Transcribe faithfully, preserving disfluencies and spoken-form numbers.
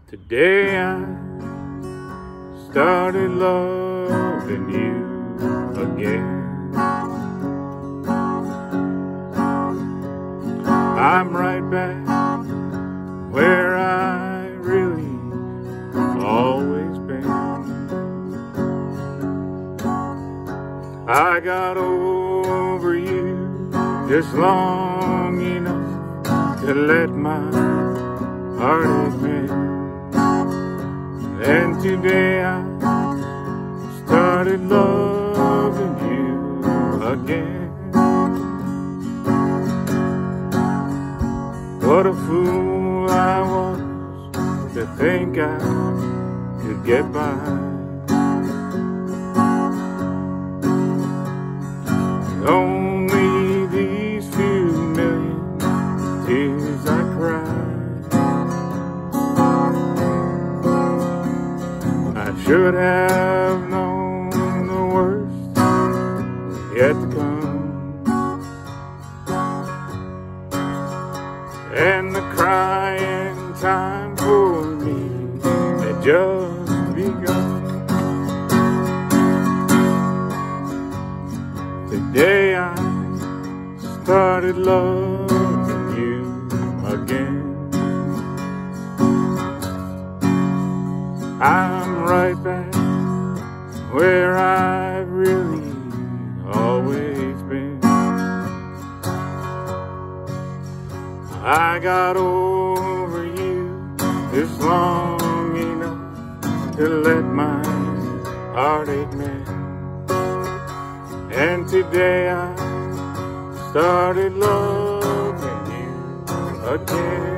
Today I started loving you again. I'm right back where I really always been. I got over you just long enough to let my heartache mend. And today I started loving you again. What a fool I was to think I could get by. Only these few million tears I cried. I should have known the worst yet to come, and the crying time for me had just begun. Today I started loving you again. I'm right back where I've really always been. I got over you just long enough to let my heartache mend. And today I started loving you again.